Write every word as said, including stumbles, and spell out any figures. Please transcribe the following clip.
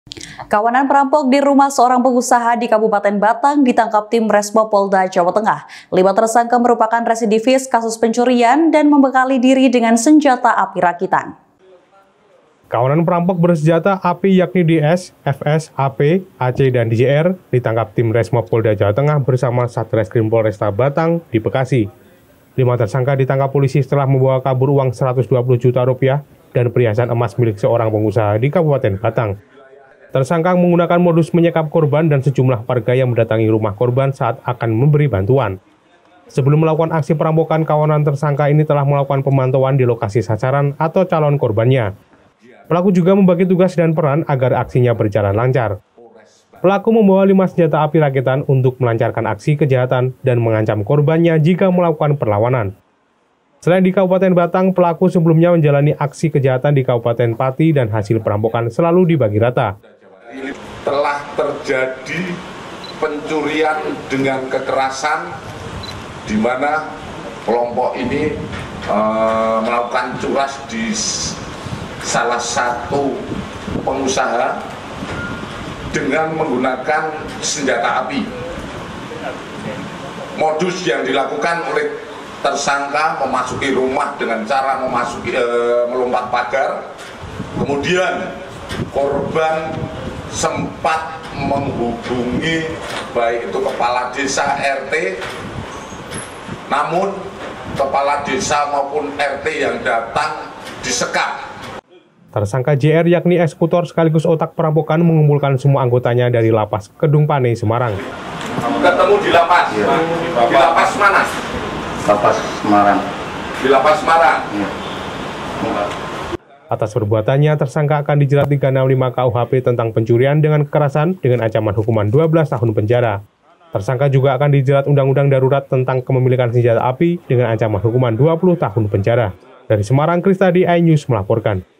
Kawanan perampok di rumah seorang pengusaha di Kabupaten Batang ditangkap tim Resmo Polda Jawa Tengah. Lima tersangka merupakan residivis kasus pencurian dan membekali diri dengan senjata api rakitan. Kawanan perampok bersenjata api yakni D S, F S, A P, A C, dan D J R ditangkap tim Resmo Polda Jawa Tengah bersama Satreskrim Polresta Batang di Bekasi. Lima tersangka ditangkap polisi setelah membawa kabur uang seratus dua puluh juta rupiah dan perhiasan emas milik seorang pengusaha di Kabupaten Batang. Tersangka menggunakan modus menyekap korban dan sejumlah warga yang mendatangi rumah korban saat akan memberi bantuan. Sebelum melakukan aksi perampokan, kawanan tersangka ini telah melakukan pemantauan di lokasi sasaran atau calon korbannya. Pelaku juga membagi tugas dan peran agar aksinya berjalan lancar. Pelaku membawa lima senjata api rakitan untuk melancarkan aksi kejahatan dan mengancam korbannya jika melakukan perlawanan. Selain di Kabupaten Batang, pelaku sebelumnya menjalani aksi kejahatan di Kabupaten Pati dan hasil perampokan selalu dibagi rata. Telah terjadi pencurian dengan kekerasan di mana kelompok ini e, melakukan curas di salah satu pengusaha dengan menggunakan senjata api. Modus yang dilakukan oleh tersangka memasuki rumah dengan cara memasuki e, melompat pagar, kemudian korban sempat menghubungi baik itu kepala desa R T, namun kepala desa maupun R T yang datang disekap. Tersangka J R yakni eksekutor sekaligus otak perampokan mengumpulkan semua anggotanya dari lapas Kedung Pane, Semarang. Ketemu di lapas? Ya. Di lapas mana? Lapas Semarang. Di lapas Semarang? Ya. Atas perbuatannya, tersangka akan dijerat tiga enam lima K U H P tentang pencurian dengan kekerasan dengan ancaman hukuman dua belas tahun penjara. Tersangka juga akan dijerat Undang-Undang Darurat tentang kepemilikan senjata api dengan ancaman hukuman dua puluh tahun penjara. Dari Semarang, Kristadi, iNews melaporkan.